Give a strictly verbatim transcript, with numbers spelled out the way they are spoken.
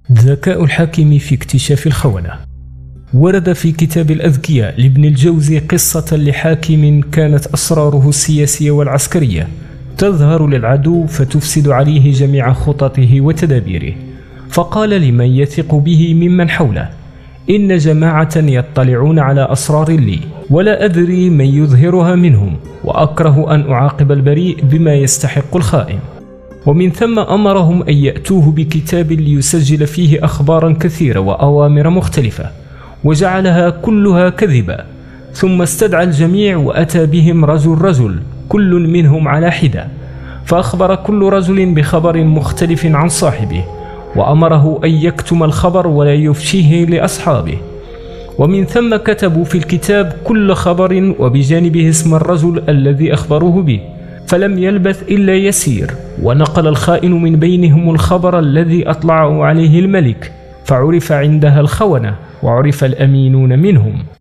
ذكاء الحاكم في اكتشاف الخونة. ورد في كتاب الأذكياء لابن الجوزي قصة لحاكم كانت أسراره السياسية والعسكرية تظهر للعدو فتفسد عليه جميع خططه وتدابيره، فقال لمن يثق به ممن حوله: إن جماعة يطلعون على أسرار لي ولا أدري من يظهرها منهم، وأكره أن أعاقب البريء بما يستحق الخائن. ومن ثم أمرهم أن يأتوه بكتاب ليسجل فيه أخبارا كثيرة وأوامر مختلفة، وجعلها كلها كذبا، ثم استدعى الجميع وأتى بهم رجل رجل كل منهم على حدة، فأخبر كل رجل بخبر مختلف عن صاحبه، وأمره أن يكتم الخبر ولا يفشيه لأصحابه. ومن ثم كتبوا في الكتاب كل خبر وبجانبه اسم الرجل الذي أخبروه به، فلم يلبث إلا يسير ونقل الخائن من بينهم الخبر الذي أطلعه عليه الملك، فعرف عندها الخونة وعرف الأمينون منهم.